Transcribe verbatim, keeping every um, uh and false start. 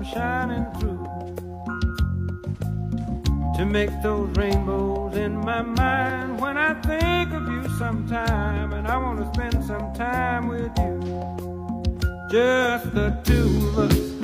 shining through to make those rainbows in my mind when I think of you sometime. And I want to spend some time with you, just the two of us.